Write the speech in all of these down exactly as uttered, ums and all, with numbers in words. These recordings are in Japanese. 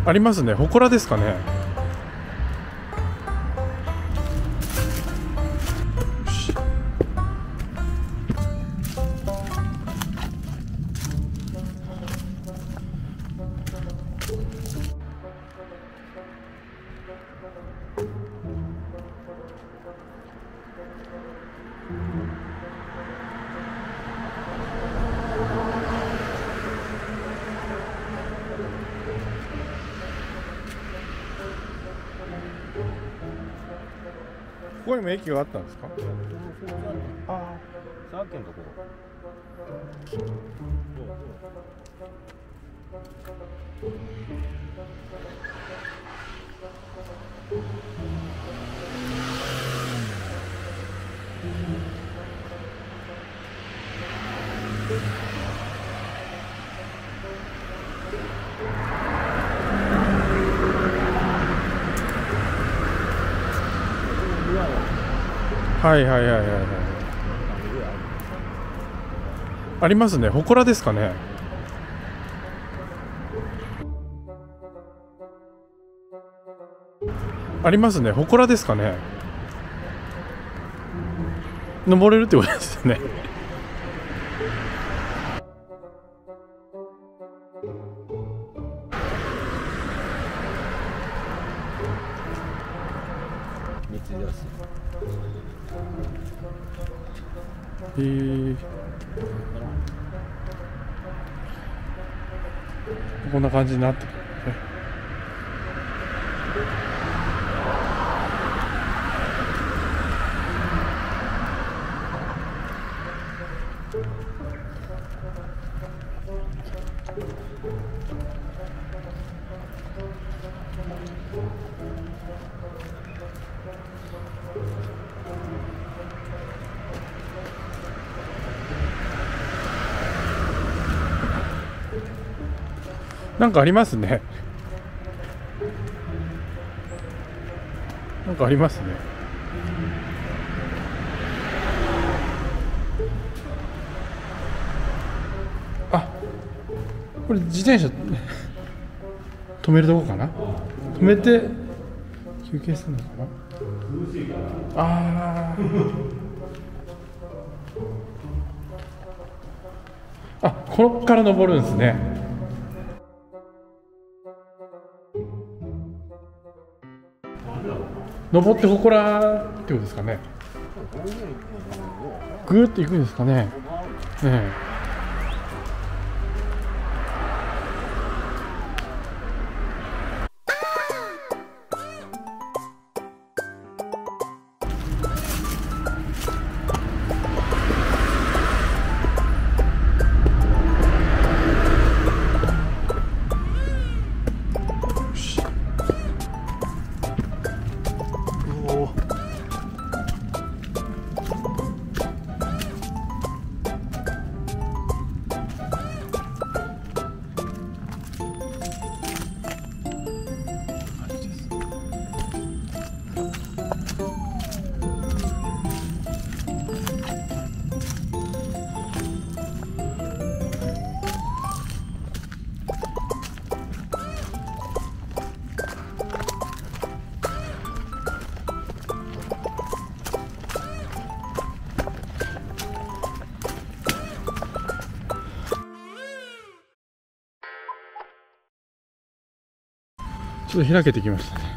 ありますね。祠ですかね。ここにも駅があったんですか？ああ、 佐賀県のところ。 はいはいはいはいはい。ありますね。祠ですかね。ありますね。祠ですかね。登れるってことですよね。 道です。 へえ。こんな感じになってるね。なんかありますね。なんかありますね。あ、これ自転車止めるとこかな。止めて休憩するのかな。ああ。あ、こっから登るんですね。登って祠ってことですかね。ぐーって行くんですかね。ねえ。ちょっと開けてきましたね。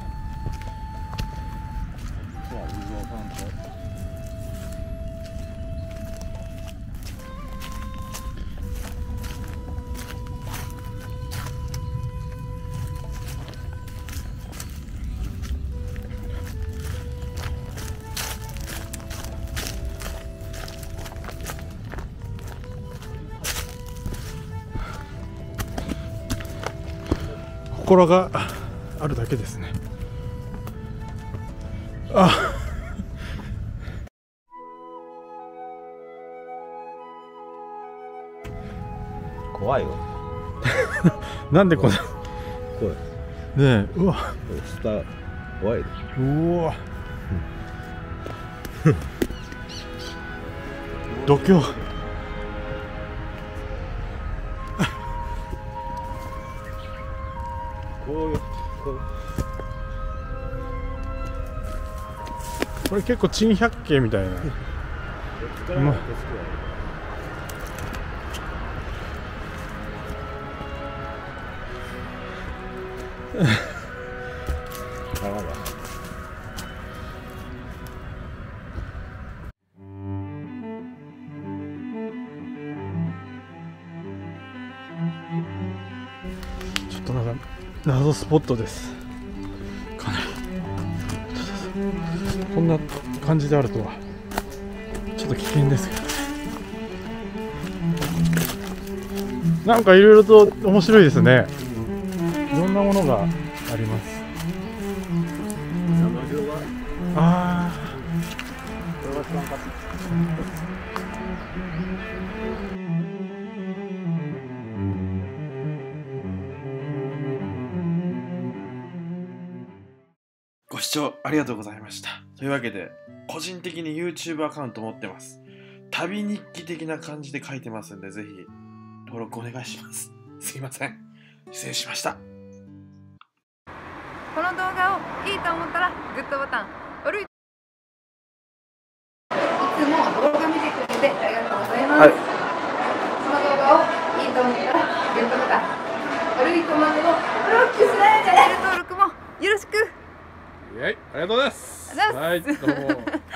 祠があるだけですね。あ、 怖いよ。 なんでこんな。 怖い。ねえ、うわ。 下怖い。 うわ。度胸。 こういうこうこれ結構珍百景みたいな。 力が景色がある。川が。 ちょっとなんか謎スポットです。かなりこんな感じであるとはちょっと危険ですけどね。なんかいろいろと面白いですね。いろんなものがあります。ああ。ご視聴ありがとうございました。というわけで、個人的に YouTube アカウント持ってます。旅日記的な感じで書いてますんで、ぜひ登録お願いします。すいません。失礼しました。 この動画をいいと思ったらグッドボタン、悪いいつも動画見てくれてありがとうございます。はい、この動画をいいと思ったらグッドボタン、悪いと思うけどブロックしないで登録もよろしく。 はい、ありがとうございます。 ありがとうございます。 はい、どうも。